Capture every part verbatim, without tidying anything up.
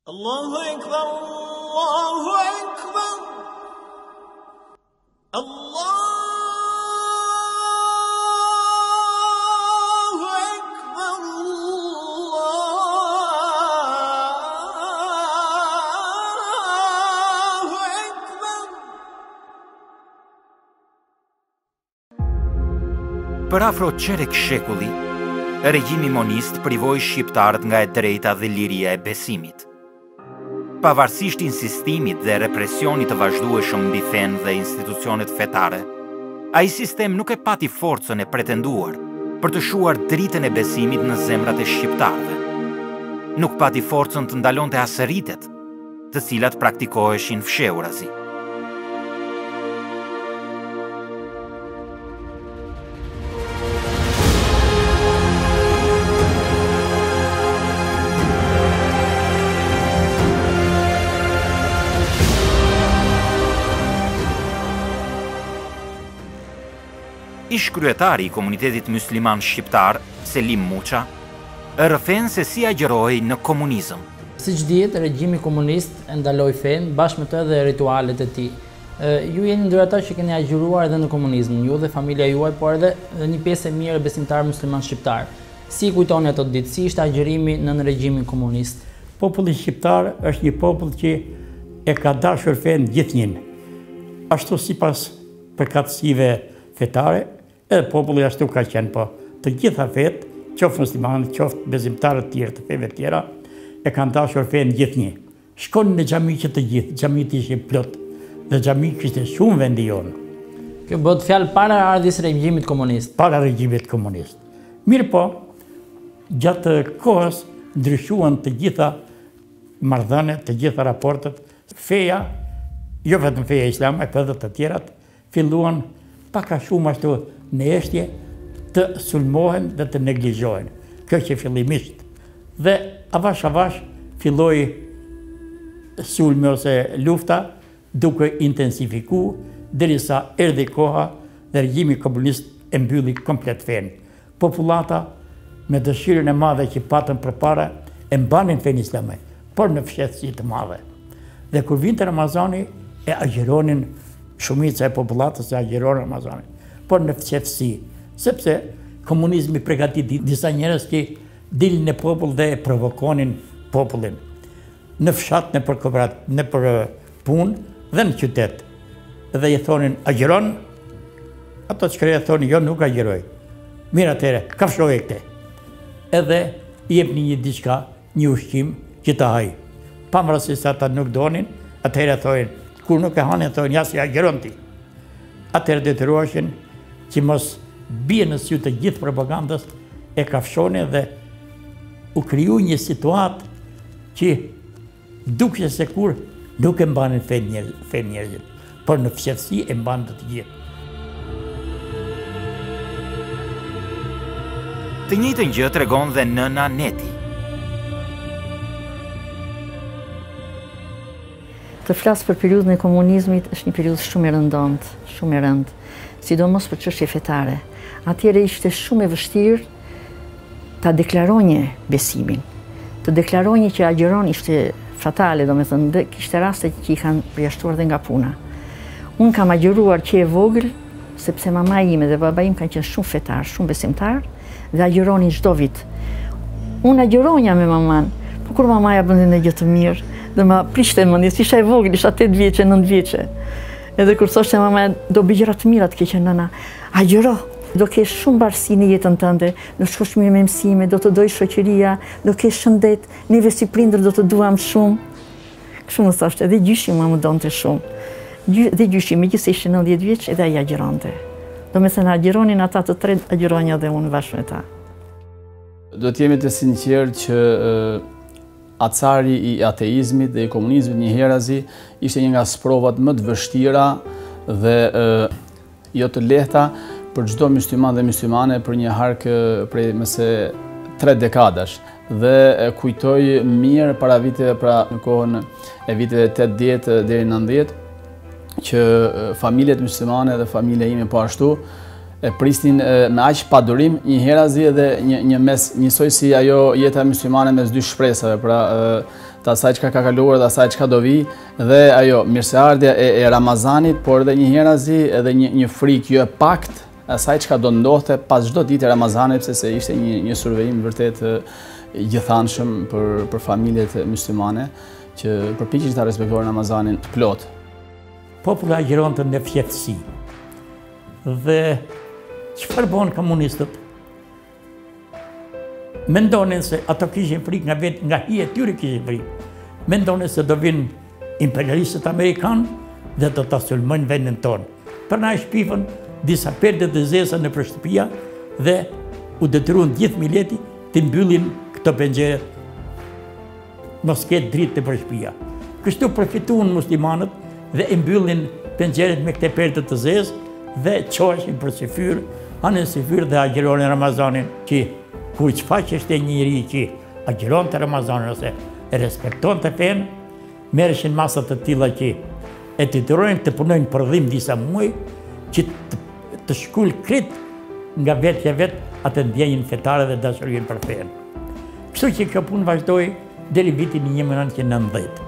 Allahu Ekber, Allahu Ekber, Allahu Ekber, Allahu Ekber. Për afro qerek shekulli, regjimi monist privoi shqiptarët nga e drejta dhe liria e besimit. Pavarësisht insistimit dhe represionit të vazhdueshëm mbi fenë dhe institucionet fetare, ai sistem nuk e pati forcën e pretenduar për të shuar dritën e besimit në zemrat e shqiptarëve. Nuk pati forcën të ndalonte as ritet, të cilat praktikoheshin fshehurazi. Ish kryetari i komunitetit musliman shqiptar, Selim Muça, rrëfen se si agjerohej në komunizëm. Siç dihet, regjimi komunist e ndaloi fenë bashkë me të edhe ritualet e tij. Ju jeni ndër ata që keni agjëruar edhe në komunizëm, ju dhe familja juaj, por edhe një pjesë e mirë besimtar musliman shqiptar. Si kujtoni ato ditë, si ishte agjërimi në regjimin komunist? Populli shqiptar është një popull që e ka dashur fenë gjithnjën. Ashtu sipas përkatësive fetare, edhe populli ashtu ka qenë, po të gjitha fetë, qoftë muslimanë, qoftë besimtarët tjerë të feve tjera, e kanë dashur fenë gjithnjë. Shkonin në xhami që të gjithë, xhamit ishin plot, dhe xhami kishte shumë vendi jonë. Kjo bëhet fjalë para ardhjes së regjimit komunist. Para regjimit komunist. Mirë po, gjatë kohës ndryshuan të gjitha marrëdhëniet, të gjitha raportet. Feja, jo vetëm feja islame, por edhe të tjerat, filluan pak a shumë ashtu në eshtje të sulmohen dhe të neglizhohen. Kjo që fillimisht. Dhe avash avash filloi sulmi ose lufta duke intensifiku derisa erdhi koha dhe regjimi komunist e mbylli komplet fenë. Popullata me dëshirën e madhe që patën përpara e mbanin fenë islame, por në fshehtësi të madhe. Dhe kur vinte Ramazani e agjeronin shumica e popullatës e agjeronin Ramazanin, por në fshehtësi, sepse komunizmi përgatiti disa njerëz që dilin në popull dhe e provokonin popullin. Në fshat, në për kooperatë, në për punë dhe në qytet. Dhe i thonin agjeron, ato që kreja thonin jo nuk agjeroj. Mirë atëre, kafshoj e këte. Edhe i jepni një diçka, një ushqim që të haj. Pamërësisht ata nuk donin, atëre thonin, kur nuk e hanin, thonin ja si agjeron ti. Atëre detyroheshin që mos bie në sy të gjithë propagandës, e kafshonin dhe u kriju një situatë që dukje se kur nuk e mbanin fenë njerëzit, por në fshehtësi e mbanin të gjithë. Të njëjtën gjë tregon dhe nëna Neti. Të flasë për periudhën e komunizmit është një periudhë shumë e rëndësishme, shumë e rëndë, sidomos për çështje fetare. Atëherë ishte shumë e vështirë ta deklaronje besimin. Të deklaronje që agjeron ishte fatale, domethënë, dhe kishte raste që i kanë përjashtuar dhe nga puna. Unë kam agjeruar që e vogël, sepse mama ime dhe baba im kanë qenë shumë fetar, shumë besimtar, dhe agjeronin çdo vit. Unë agjeronja me maman, por kur mamaja bënte një gjë të mirë, dhe ma prishte mendjes, isha e vogël, isha tetë vjeçe, nëntë vjeçe. Edhe kur thoshte mama, do bëj gjëra të mira të keqe nëna, agjero, do kesh shumë barësi në jetën tënde, do shkosh mirë me mësime, do të doj shoqëria, do kesh shëndet, neve si prindër do të duam shumë. Kështu më thoshte, dhe gjyshi ma më donte shumë. Dhe gjyshi, me gjithse ishte nëntëdhjetë vjeç, edhe ai agjeronte. Do me thënë agjeronin ata të tre, agjeronja dhe unë bashkë me ta. Do t'jemi të sinqertë që acari i ateizmit dhe i komunizmit njëherazi ishte një nga sprovat më të vështira dhe jo të lehta për çdo musliman dhe muslimane për një harkë prej mëse tre dekadash. Dhe kujtoj mirë para viteve, pra në kohën e viteve tetëdhjetë deri në nëntëdhjetë, që familjet muslimane dhe familja ime po ashtu e prisnin me aq padurim një herazi edhe një, një mes njësoj si ajo jeta muslimane mes dy shpresave, pra të asaj që ka kaluar dhe asaj që ka do vi, dhe ajo mirëseardhja e, e Ramazanit, por edhe një herazi edhe një, një frikë, jo e pakt, asaj që ka do ndodhte pas çdo ditë e Ramazanit, sepse ishte një, një survejim vërtet gjithanshëm për, për familjet muslimane, që përpiqeshin ta respektojnë Ramazanin plot. Populli agjironte me fjehtësi. Dhe çfarë bën komunistët? Mendonin se ato kishin frikë nga vetë, nga hija e tyre kishin frikë. Mendonin se do vinë imperialistët amerikanë dhe do ta sulmojnë vendin tonë. Prandaj shpifën disa perde të zeza në shtëpia dhe u detyruan gjithë mileti të mbyllin këto pengjere. Mos ketë dritë të përshpia. Kështu përfituan muslimanët dhe i mbyllin pengjeret me këte perde të zezë dhe qoheshin për syfyr, hanin syfyr dhe agjironin Ramazanin, që ku që faqeshte një njëri që agjiron të Ramazanin ose e respekton të fenë, merreshin masat të tilla që e detyrojnë të punojnë për dhimbje disa muaj, që të, të shkull krit nga vetja vetë atë ndjenjën fetare dhe dashurinë për fenë. Kështu që kjo punë vazhdoi deri vitin një mijë nëntëqind e nëntëdhjetë.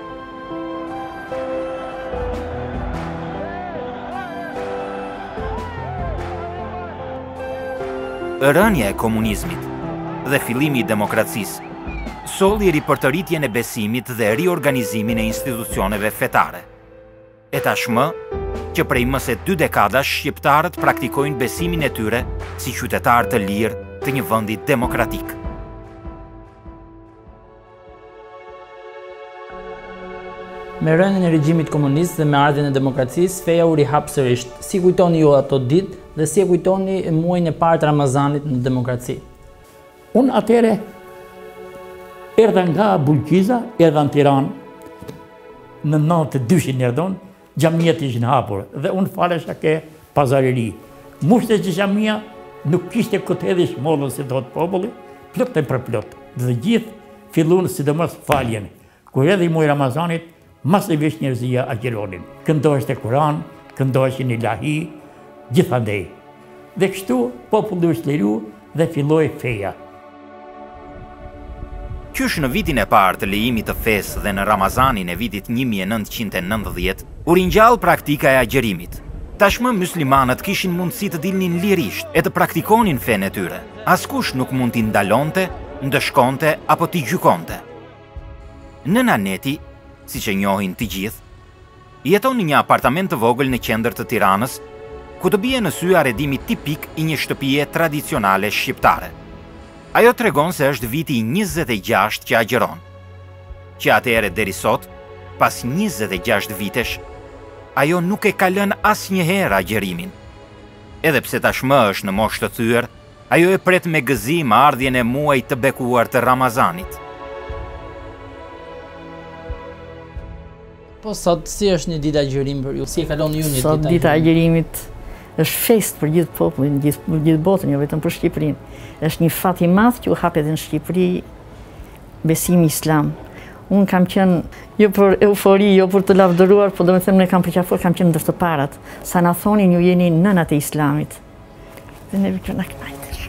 Rënja e komunizmit dhe fillimi i demokracisë solli ripërtëritjen e besimit dhe riorganizimin e institucioneve fetare. E tashmë, që prej më se dy dekadash shqiptarët praktikojnë besimin e tyre si qytetarë të lirë të një vendi demokratik. Me rënien e regjimit komunist dhe me ardhjen e demokracisë, feja u rihap sërish. Si kujtoni ju ato ditë dhe si e kujtoni muajin e parë të Ramazanit në demokraci? Unë atëre erdha nga Bulqiza, erdha në Tiranë, në nëntëdhjetë e dyshin erdhon, xhamiat ishin hapur dhe unë falesha ke pazareri. Mushte që xhamia nuk kishte këtë edhe shmollën si thot populli, plot e për plot. Dhe gjithë filluan sidomos faljen. Kur erdhi muaji i Ramazanit, masivisht njerëzia agjironin. Këndoheshte Kur'an, këndoheshin ilahi, gjithandej. Dhe kështu populli u shliru dhe filloi feja. Qysh në vitin e parë të lejimit të fesë dhe në Ramazanin e vitit një mijë e nëntëqind e nëntëdhjetë, u ringjall praktika e agjerimit. Tashmë muslimanët kishin mundësi të dilnin lirisht e të praktikonin fenë e tyre. Askush nuk mund t'i ndalonte, ndëshkonte apo t'i gjykonte. Nëna Neti, siç e njohin të gjithë, jeton në një apartament të vogël në qendër të Tiranës, ku të bie në sy arredimi tipik i një shtëpie tradicionale shqiptare. Ajo tregon se është viti njëzet e gjashtë që agjeron, që atëherë deri sot, pas njëzet e gjashtë vitesh, ajo nuk e ka lënë asnjëherë agjerimin. Edhe pse tashmë është në moshë të thyer, ajo e pret me gëzim ardhjen e muajit të bekuar të Ramazanit. Po sot si është një ditë agjerim për ju? Si e kalon ju një ditë agjerim? Sot dita agjerimit është fest për gjithë popullin, gjithë gjithë botën, jo vetëm për Shqipërinë. Është një fat i madh që u hap edhe në Shqipëri besimi islam. Unë kam qenë jo për eufori, jo për të lavdëruar, por domethënë ne kam përqafur, kam qenë ndër të parat. Sa na thonin ju jeni nënat e islamit. Dhe ne vjen na kënaqesh.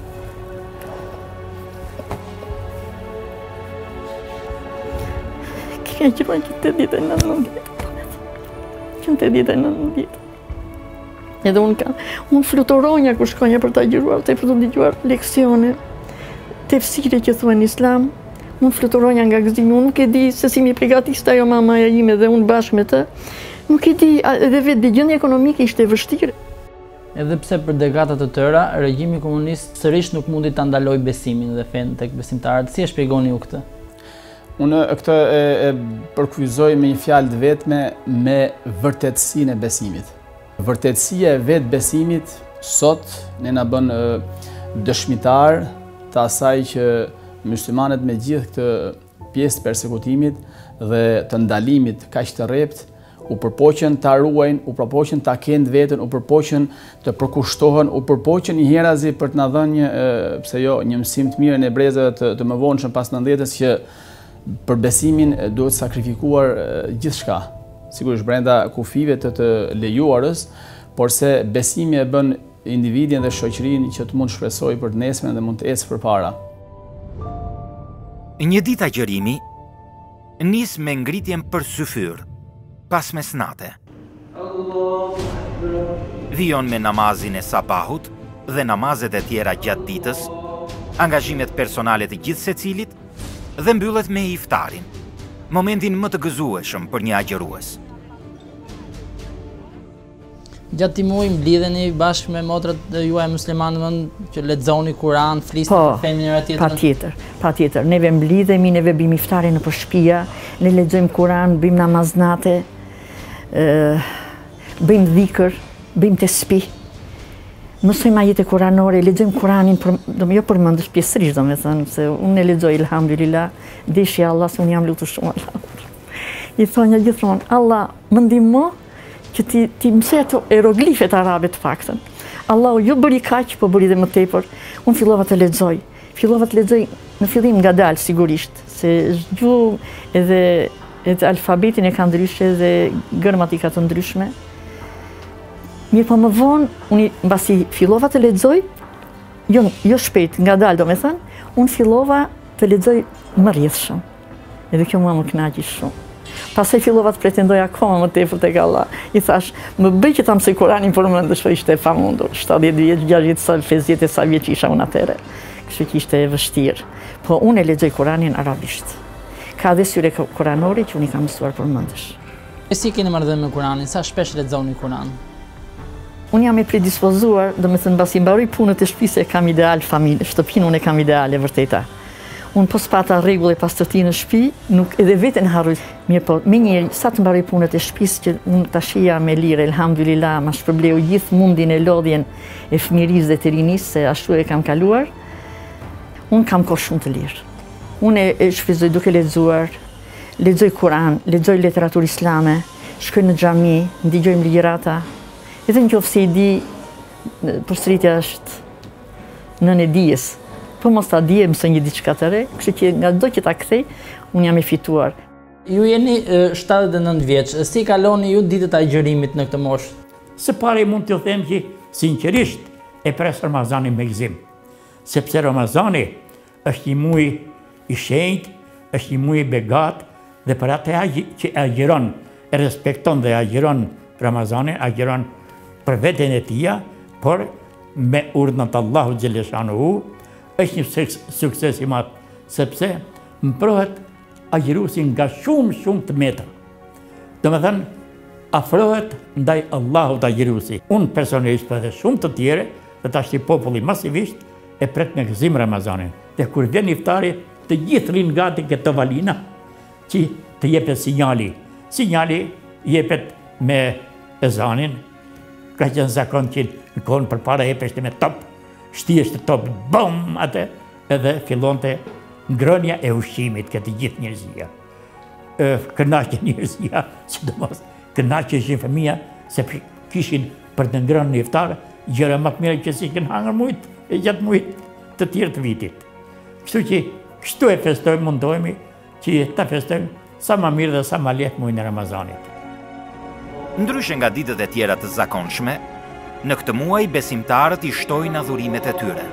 Kë që po të ditë në nëntëdhjetë. Që të ditë në nëntëdhjetë. Edhe unë ka, unë fluturonja kur shkonja për të agjiruar, të për të dëgjuar leksione, tefsire që thuen islam, unë fluturonja nga gëzimi, unë nuk e di se si mi pregatista jo mamaja ime dhe unë bashkë me të, nuk e di, edhe vetë dhe gjendja ekonomike ishte vështirë. Edhe pse për dekada të tëra, regjimi komunist sërish nuk mundi ta ndaloj besimin dhe fenë tek besimtarët. Si e shpjegoni ju këtë? Unë këtë e, e përkufizoj me një fjalë të vetme me vërtetësinë e besimit. Vërtetësia e vetë besimit sot ne na bën dëshmitar të asaj që muslimanët me gjithë këtë pjesë të persekutimit dhe të ndalimit kaq të rrept u përpoqen ta ruajnë, u përpoqen ta kenë veten, u përpoqen të përkushtohen, u përpoqen një herazi për të na dhënë një pse jo një mësim të mirë në brezave të, të mëvonshëm pas nëntëdhjetës që për besimin duhet sakrifikuar gjithçka. Sigurisht brenda kufive të të lejuarës, por se besimi e bën individin dhe shoqërinë që të mund shpresojë për të nesmen dhe mund të ecë përpara. Një ditë agjerimi nis me ngritjen për syfyr, pas mesnate. Vijon me namazin e sabahut dhe namazet e tjera gjatë ditës, angazhimet personale të gjithë secilit dhe mbyllet me iftarin, momentin më të gëzueshëm për një agjërues. Gjatë këtij muaji mblidheni bashkë me motrat juaj muslimanë që lexoni Kur'an, flisni Po, për fenë njëra tjetrën. patjetër, patjetër. Neve mblidhemi, neve bëjmë iftarin nëpër shtëpia, ne lexojmë Kur'an, bëjmë namaznate, ë bëjmë dhikr, bëjmë tesbih. Mësojmë ajete kuranore, lexojmë Kur'anin, për, do më jo përmendësh pjesërisht, domethënë se unë e lexoj elhamdulillah, deshja Allah se unë jam lutur shumë Allah. I thonë gjithmonë, Allah më ndihmo që ti, ti mësoj ato hieroglifet arabe të paktën. Allahu jo bëri kaq, po bëri dhe më tepër. Unë fillova të lexoj. Fillova të lexoj në fillim ngadalë sigurisht, se gjuhë edhe edhe alfabetin e ka ndryshe dhe gramatika të ndryshme. Mirë po më vonë, unë mbasi fillova të lexoj, jo, jo shpejt, ngadalë do me thënë, unë fillova të lexoj më rrjedhshëm. Edhe kjo mua më kënaqi shumë. Pastaj fillova të pretendoj akoma më tepër tek Allah. I thash, më bëj që ta mësoj Kur'anin përmendësh, po ishte e pamundur. shtatëdhjetë vjeç, gjashtëdhjetë sa pesëdhjetë sa vjeç isha unë atëherë. Kështu që ishte e vështirë. Po unë e lexoj Kur'anin arabisht. Ka dhe syre kuranore që unë i kam mësuar përmendësh. E si keni marrëdhënie me Kur'anin? Sa shpesh lexoni Kur'an? Unë jam e predispozuar, do me thënë mbasi mbaroj punët e shtëpisë e kam ideal familje, shtëpinë unë e kam ideale vërteta. Unë po s'pata rregull e pastërti në shtëpi, nuk edhe veten harroj. Mirë po, me njëri, sa të mbaroj punët e shtëpisë që unë tash jam me lirë, elhamdulillah, ma shpërbleu gjithë mundin e lodhjen e fëmirisë dhe të rinisë, se ashtu e kam kaluar, unë kam kohë shumë të lirë. Unë e, e shfrytëzoj duke lexuar, lexoj Kur'an, lexoj literaturë islame, shkoj në xhami, ndigjojmë ligjërata. Edhe nëse i di, përsëritja është nën e dijes. Po mos ta di, mësoj një diçka të re, kështu që nga çdo që ta kthej, unë jam e fituar. Ju jeni shtatëdhjetë e nëntë vjeç, si kaloni ju ditët e agjërimit në këtë moshë? Së pari mund t'ju them që sinqerisht e pres Ramazanin me gëzim. Sepse Ramazani është një muaj i shenjtë, është një muaj i begat dhe për atë që agjiron, e respekton dhe agjiron Ramazanin, agjiron për veten e tija, por me urdhën të Allahu xhaleshanuhu, është një sukses i madh, sepse mprohet agjëruesi nga shumë shumë të metra. Do me thënë, afrohet ndaj Allahut agjëruesi. Unë personalisht për dhe shumë të tjere, dhe tash i populli masivisht, e pret me gëzim Ramazanin. Dhe kur vjen iftari, të gjithë rinë gati këtë valina, që të jepet sinjali. Sinjali jepet me ezanin, ka qenë zakon që në kohën për para jepeshte me top, shtiheshte top, bom, atë, edhe fillonte ngrënia e ushqimit këtë gjithë njerëzia. Kënaqe njerëzia, sidomos kënaqeshin fëmija, se kishin për të ngrënë në iftar, gjëra më të mira që si kanë hangër mujt, e gjatë mujt të tjerë të vitit. Kështu që kështu e festojmë, mundohemi që ta festojmë sa më mirë dhe sa më lehtë muajin e Ramazanit. Ndryshe nga ditët e tjera të zakonshme, në këtë muaj besimtarët i shtojnë adhurimet e tyre.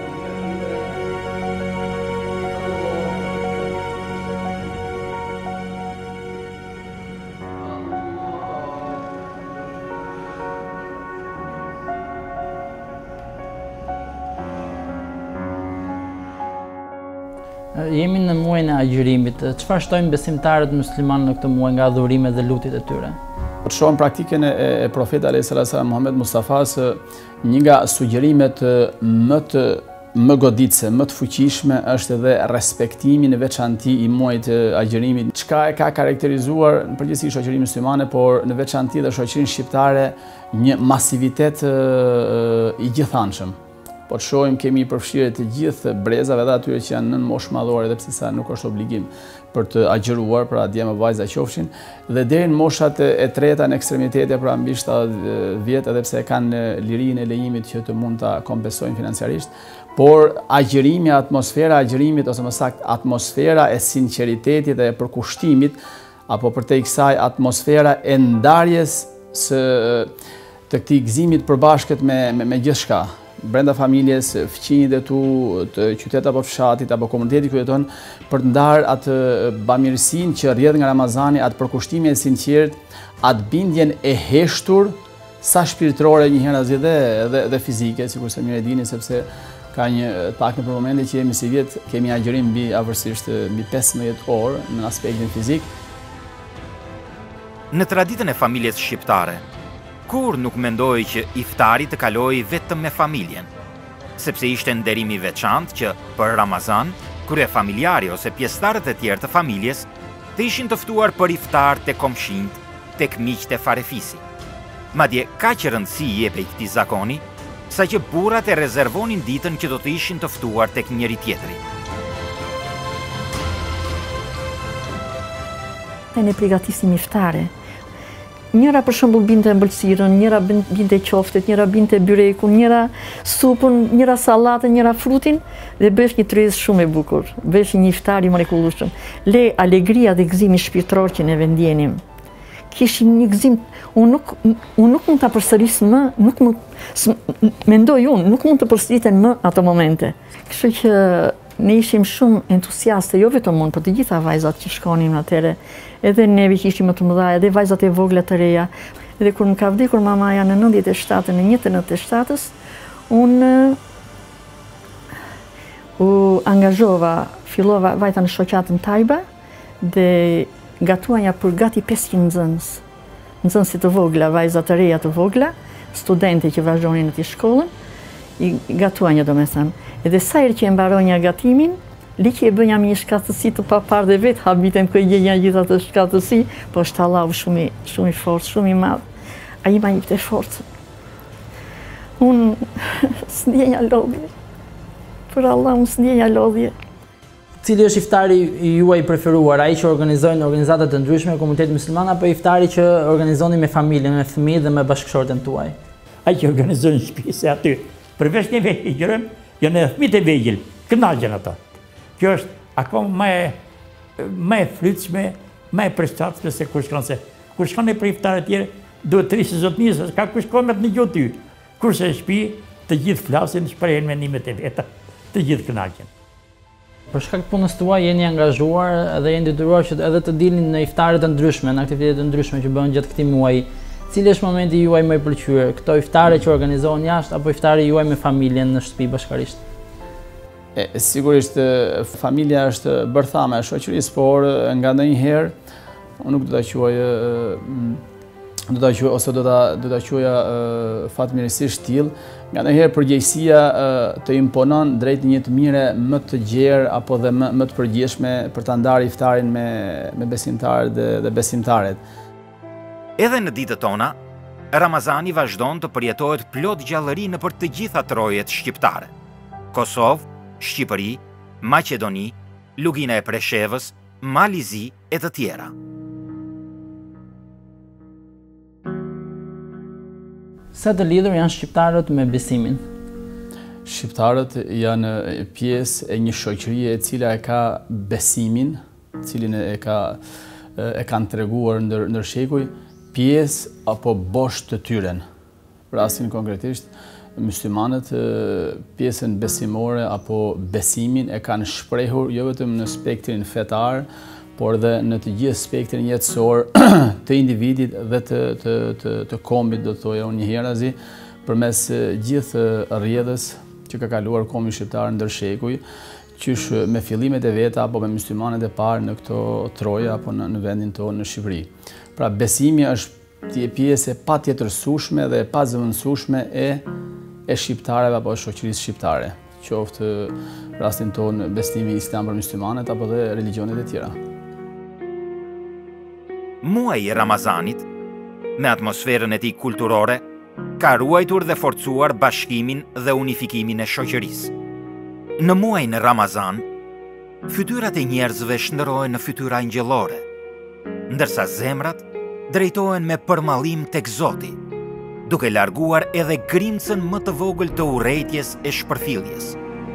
Jemi në muajin e agjërimit. Çfarë shtojnë besimtarët muslimanë në këtë muaj nga adhurimet dhe lutjet e tyre? Të shohim praktikën e profetit alayhis salam Muhammed Mustafa, se një nga sugjerimet më të më goditse, më të fuqishme është edhe respektimi në veçanti i muajit të agjërimit. Çka e ka karakterizuar në përgjithësi shoqërinë muslimane, por në veçanti dhe shoqërinë shqiptare, një masivitet i gjithanshëm. Po të shohim kemi përfshirje të gjithë brezave dhe atyre që janë nën moshë madhore, edhe pse sa nuk është obligim për të agjëruar, pra dje me vajza qofshin, dhe deri në moshat e treta në ekstremitete, pra mbi shtatëdhjetë vjet, edhe pse kanë lirinë e lejimit që të mund ta kompensojnë financiarisht, por agjërimi, atmosfera e agjërimit, ose më saktë atmosfera e sinqeritetit dhe e përkushtimit, apo përtej kësaj atmosfera e ndarjes së të këtij gëzimit përbashkët me me, me gjithçka, brenda familjes, fëqinjit e tu, të qytet apo fshatit, apo komuniteti ku jeton, për të ndarë atë bamirësinë që rrjedh nga Ramazani, atë përkushtimin e sinqert, atë bindjen e heshtur, sa shpirtërore njëherë dhe, dhe, dhe fizike, sikur se mirë e dini, sepse ka një pak në për momente që jemi si vjetë, kemi agjërim mbi avërsisht mbi pesëmbëdhjetë orë në aspektin fizik. Në traditën e familjes shqiptare, kur nuk mendoj që iftari të kaloj vetëm me familjen, sepse ishte nderimi i veçantë që për Ramazan, krye familjari ose pjesëtarët e tjerë të familjes të ishin të ftuar për iftar tek komshinjt, tek miqtë e farefisi. Madje kaq rëndësi i jepej këtij zakoni, sa që burrat e rezervonin ditën që do të ishin të ftuar tek njëri tjetri. Ne përgatisim iftare. Njëra për shembull binte ëmbëlsirën, njëra binte qoftet, njëra binte byrekun, njëra supën, njëra sallatën, njëra frutin dhe bësh një tryezë shumë e bukur. Bësh një iftar i mrekullueshëm. Le alegria dhe gëzimi shpirtëror që ne vendjenim. Kishim një gëzim, unë nuk, unë nuk mund të përsëris më, nuk mund, mendoj unë, nuk mund të përsëriten më ato momente. Kështu që ne ishim shumë entusiaste, jo vetëm unë, për të gjitha vajzat që shkonim atëre, edhe neve që ishim më të mëdha, edhe vajzat e vogla të reja. Edhe kur më ka vdekur mamaja në nëntëdhjetë e shtatë, në njëzet e nëntëdhjetë e shtatës, unë u angazhova, fillova vajta në shoqatën Tajba, dhe gatuanja për gati pesëqind nxënës, nxënësit të vogla, vajza të reja të vogla, studente që vazhdonin në të shkollën, i gatuanja do me thënë. Edhe sa herë që e mbaronja gatimin, li që e bënja me një shkatësi të papar dhe vetë habitem kë e gjenja gjitha të shkatësi, po është Allahu shumë, shumë i fortë, shumë i madhë. A i ma jipte forcën. Unë së ndjenja lodhje. Për Allah, unë së ndjenja lodhje. Cili është iftari juaj preferuar, ai që organizojnë organizata të ndryshme në komunitetin musliman, apo iftari që organizoni me familjen, me fëmijët dhe me bashkëshorten tuaj? Ai që organizojnë shtëpisë aty, përveç neve i gjërëm, janë edhe fëmijët e vegjël, kënaqen ata. Kjo është akoma më e më e frytshme, më e përshtatshme se kur shkon se kur shkon në për iftare të tjerë, duhet të rrisë zotnisë, ka kush komet në gjuhë ty. Kurse në shtëpi, të gjithë flasin, shprehen mendimet e veta, të gjithë kënaqen. Për shkak të punës tuaj jeni angazhuar dhe jeni detyruar që edhe të dilni në iftare të ndryshme, në aktivitete të ndryshme që bëhen gjatë këtij muaji. Cili është momenti juaj më i pëlqyer? Këto iftare që organizohen jashtë apo iftare juaj me familjen në shtëpi bashkarisht? E, sigurisht familja është bërthame e shoqërisë, por nga ndonjëherë unë nuk do ta quaj do ta quaj ose do ta do ta quaja fatmirësisht tillë, nga ndonjëherë përgjegjësia të imponon drejt një të mire më të gjerë apo dhe më, më të përgjithshme për ta ndarë iftarin me me besimtarët dhe, dhe besimtaret. Edhe në ditët tona, Ramazani vazhdon të përjetohet plot gjallëri në për të gjitha trojet shqiptare. Kosovë, Shqipëri, Maqedoni, Lugina e Preshevës, Malizi e të tjera. Sa të lidhur janë shqiptarët me besimin? Shqiptarët janë pjesë e një shoqërie e cila e ka besimin, cilin e ka e kanë treguar ndër ndër shekuj, pjesë apo bosh të tyren. Rastin konkretisht, muslimanët pjesën besimore apo besimin e kanë shprehur jo vetëm në spektrin fetar, por dhe në të gjithë spektrin jetësor të individit dhe të, të, të, të kombit, do të thoja unë njëherazi, përmes gjithë rrjedhës që ka kaluar kombi shqiptar ndër shekuj, qysh me fillimet e veta apo me muslimanët e parë në këto troja apo në, në vendin tonë në Shqipëri. Pra besimi është pjesë e patjetërsueshme dhe e pazëvendësueshme e e shqiptarëve apo shoqërisë shqiptare, qoftë rastin tonë besimi islam për muslimanët apo dhe religionet e tjera. Muaji i Ramazanit, me atmosferën e tij kulturore, ka ruajtur dhe forcuar bashkimin dhe unifikimin e shoqërisë. Në muajin e Ramazan, fytyrat e njerëzve shndërrohen në fytyra angjëllore, ndërsa zemrat drejtohen me përmallim tek Zoti, duke larguar edhe grimcën më të vogël të urrejtjes e shpërfilljes.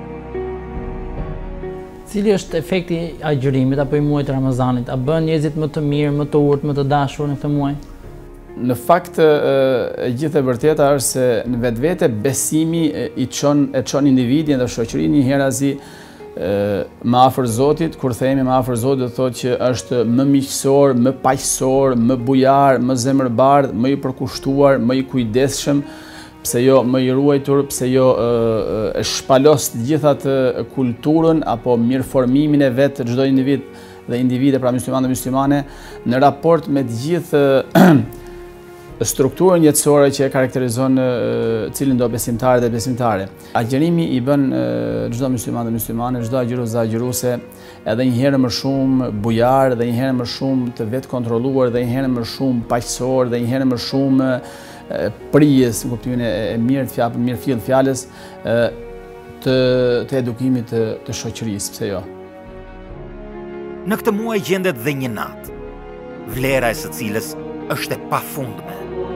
Cili është efekti i agjërimit apo i muajit të Ramazanit? A bën njerëzit më të mirë, më të urtë, më të dashur në këtë muaj? Në fakt, e gjithë e vërteta është se në vetvete besimi i çon e çon individin dhe shoqërinë një herazi më afër Zotit. Kur themi më afër Zotit, do thotë që është më miqësor, më paqësor, më bujar, më zemërbardh, më i përkushtuar, më i kujdesshëm, pse jo më i ruajtur, pse jo e shpalos të gjithat kulturën apo mirëformimin e vet të çdo individ dhe individe, pra musliman dhe muslimane, në raport me të gjithë strukturën jetësore që e karakterizon cilin do besimtare dhe besimtare. Agjerimi i bën çdo musliman dhe muslimane, çdo agjërues dhe agjëruese, edhe një herë më shumë bujar, dhe një herë më shumë të vetë kontrolluar, dhe një herë më shumë paqësor, dhe një herë më shumë prijes, në kuptimin e mirë të fjalës, mirë fill fjalës, të të edukimit të, të shoqërisë, pse jo. Në këtë muaj gjendet dhe një natë, vlera e së cilës është e pafundme.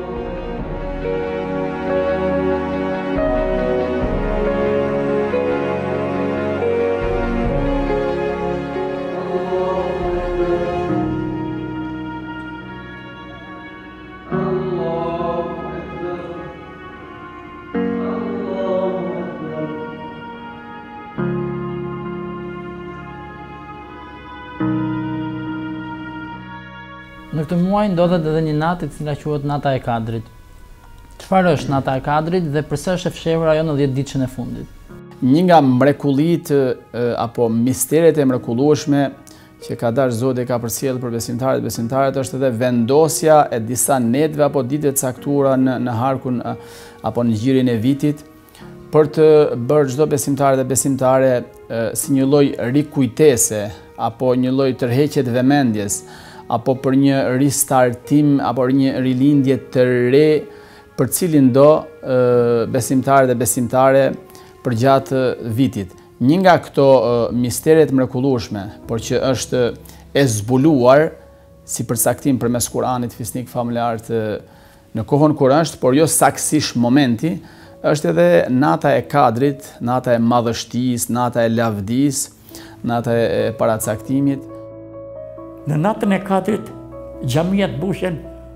Në këtë muaj ndodhet edhe një natë e cila quhet Nata e Kadrit. Çfarë është Nata e Kadrit dhe pse është e fshehur ajo në dhjetë ditën e fundit? Një nga mrekullitë apo misteret e mrekullueshme që ka dashur Zoti ka përcjellë për besimtarët, besimtarët është edhe vendosja e disa netëve apo ditëve të caktuara në, në harkun apo në gjirin e vitit për të bërë çdo besimtar dhe besimtare si një lloj rikujtese apo një lloj tërheqje të vëmendjes, apo për një ristartim, apo për një rilindje të re për cilin do besimtare dhe besimtare për gjatë vitit. Një nga këto misteret mrekullueshme, por që është e zbuluar si përcaktim përmes Kuranit fisnik familjar në kohën kur është, por jo saktësisht momenti, është edhe Nata e Kadrit, Nata e Madhështisë, Nata e Lavdisë, Nata e paracaktimit. Në natën e Kadrit, xhamiat bushen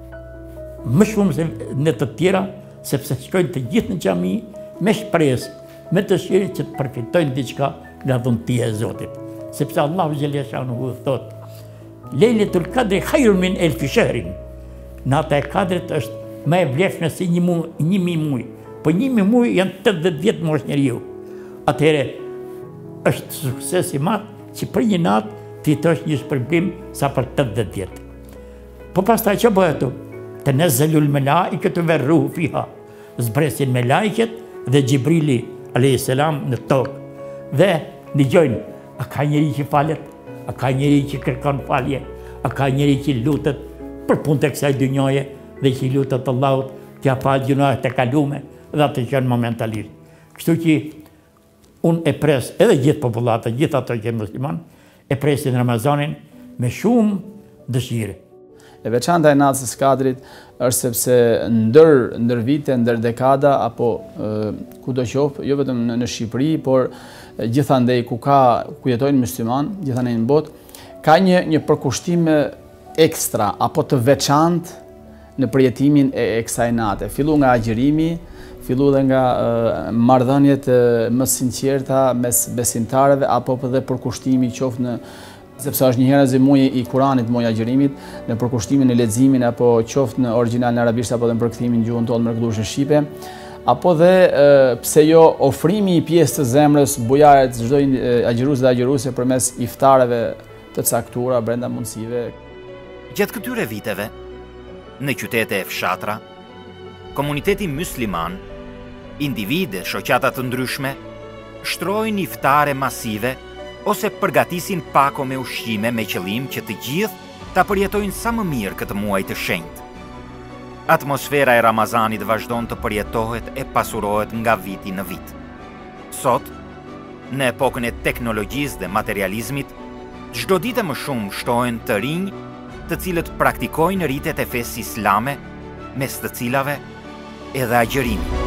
më shumë se në të tjera, sepse shkojnë të gjithë në xhami me shpresë, me dëshirë që të përfitojnë diçka nga dhuntia e Zotit. Sepse Allahu xhalla shanuhu thotë: Lejletul Kadri khairun min elfi shahrin. Nata e Kadrit është më e vlefshme se një muaj, një mijë muaj. Po një mijë muaj janë tetëdhjetë vjet mosh njeriu. Atëherë është sukses i madh që për një natë fitosh një shpërblim sa për tetëdhjetë vjet. Po pastaj që bëhet? Të nezzelul melaikatu verruhu fiha. Zbresin me lajket dhe Gjibrili alayhis salam në tokë dhe dëgjojnë, a ka njeri që falet, a ka njeri që kërkon falje, a ka njeri që lutet për punë të kësaj dynjaje dhe që lutet Allahut t'ia falë gjunahet e kalume dhe atë që janë momentalisht. Kështu që unë e pres edhe gjithë popullata, gjithë ato që janë musliman, e presin Ramazanin me shumë dëshire. E veçanta e Natës së Kadrit është sepse ndër ndër vite, ndër dekada apo kudo qoftë, jo vetëm në, në Shqipëri, por gjithandej ku ka ku jetojnë musliman, gjithandej në botë, ka një një përkushtim ekstra apo të veçantë në përjetimin e, e kësaj nate. Fillu nga agjërimi, fillu dhe nga uh, marrëdhëniet uh, më sinqerta mes besimtarëve apo edhe përkushtimi qoftë në sepse është një herë muaji i Kuranit, muaji i agjërimit, në përkushtimin e leximin apo qoftë në origjinal në arabisht apo në përkthimin në gjuhën tonë mrekullueshme shqipe, apo dhe pse jo ofrimi i pjesë të zemrës bujaret çdo agjërues dhe agjëruese përmes iftareve të caktuara brenda mundësive. Gjatë këtyre viteve, në qytete e fshatra, komuniteti musliman, individe, shoqata të ndryshme, shtrojnë iftare masive ose përgatisin pako me ushqime me qëllim që të gjithë ta përjetojnë sa më mirë këtë muaj të shenjtë. Atmosfera e Ramazanit vazhdon të përjetohet e pasurohet nga viti në vit. Sot, në epokën e teknologjisë dhe materializmit, çdo ditë më shumë shtohen të rinj, të cilët praktikojnë ritet e fesë islame, mes të cilave edhe agjërimi.